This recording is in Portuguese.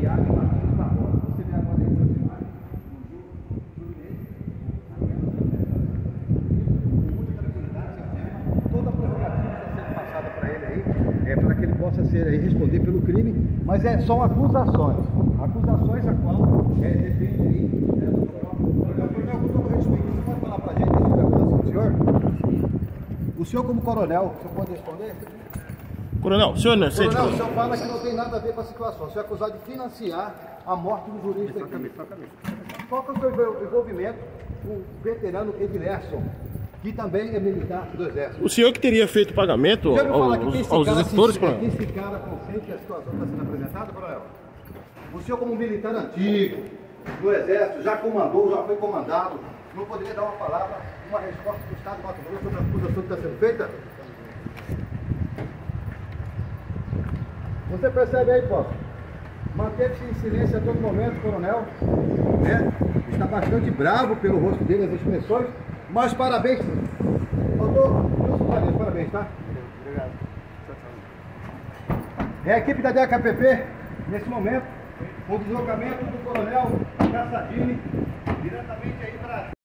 Iago e Martins Barbosa. Você vê agora aí as imagens do Fluminense, com muita tranquilidade, toda a prerrogativa está sendo passada para ele aí, para que ele possa ser aí, responder pelo crime, mas são acusações a qual depende aí do próprio coronel. Com todo respeito, você pode falar para a gente sobre a acusação do senhor? O senhor como coronel, o senhor pode responder? Coronel, o senhor não sei. Coronel, o senhor fala que não tem nada a ver com a situação. O senhor é acusado de financiar a morte do jurista aqui. Qual que é o seu envolvimento com o veterano Edilson, que também é militar do Exército? O senhor que teria feito o pagamento aos executores, coronel? Que esse cara consente que a situação está sendo apresentada, coronel? O senhor como militar antigo do Exército, já comandou, já foi comandado, não poderia dar uma palavra, uma resposta do Estado do Mato Grosso sobre a acusação que está sendo feita? Você percebe aí, Poço? Manteve-se em silêncio a todo momento, coronel. Está bastante bravo pelo rosto dele, as expressões. Mas parabéns. Doutor, parabéns, tá? Obrigado. É a equipe da DHPP, nesse momento, com o deslocamento do coronel Cassadini, diretamente aí para...